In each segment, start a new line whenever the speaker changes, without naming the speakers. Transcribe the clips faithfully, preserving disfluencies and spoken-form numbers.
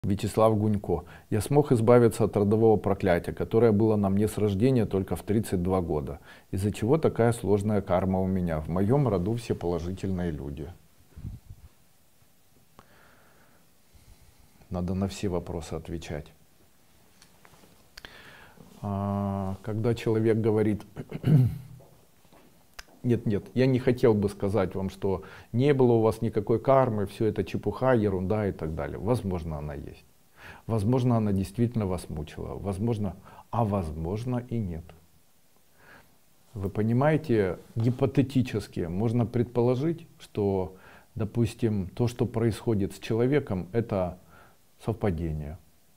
Вячеслав Гунько. Я смог избавиться от родового проклятия, которое было на мне с рождения только в тридцать два года. Из-за чего такая сложная карма у меня? В моем роду все положительные люди. Надо на все вопросы отвечать. А, когда человек говорит, нет, нет, я не хотел бы сказать вам, что не было у вас никакой кармы, все это чепуха, ерунда и так далее. Возможно, она есть. Возможно, она действительно вас мучила. Возможно, а возможно и нет. Вы понимаете, гипотетически можно предположить, что, допустим, то, что происходит с человеком, это совпадение.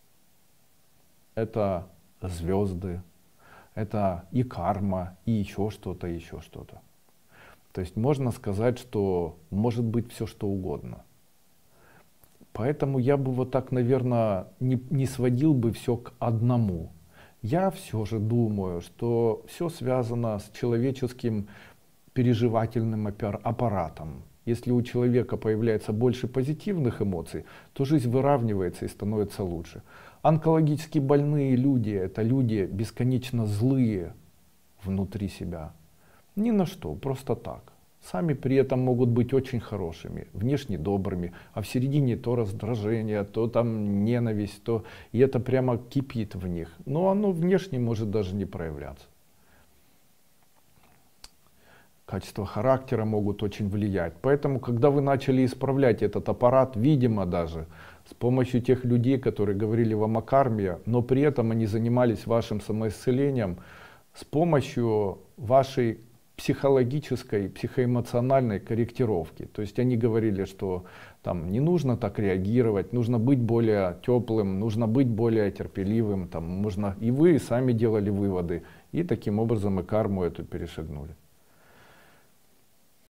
Это звезды, это и карма, и еще что-то, еще что-то. То есть можно сказать, что может быть все что угодно. Поэтому я бы вот так, наверное, не, не сводил бы все к одному. Я все же думаю, что все связано с человеческим переживательным аппаратом. Если у человека появляется больше позитивных эмоций, то жизнь выравнивается и становится лучше. Онкологически больные люди — это люди бесконечно злые внутри себя. Ни на что, просто так. Сами при этом могут быть очень хорошими, внешне добрыми, а в середине то раздражение, то там ненависть, то и это прямо кипит в них. Но оно внешне может даже не проявляться. Качества характера могут очень влиять. Поэтому, когда вы начали исправлять этот аппарат, видимо даже, с помощью тех людей, которые говорили вам о карме, но при этом они занимались вашим самоисцелением, с помощью вашей психологической, психоэмоциональной корректировки. То есть они говорили, что там не нужно так реагировать, нужно быть более теплым, нужно быть более терпеливым, там, можно, и вы сами делали выводы, и таким образом и карму эту перешагнули.